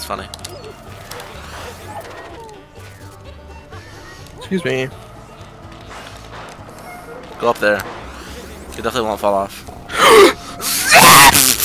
That's funny. Excuse me. Go up there. You definitely won't fall off.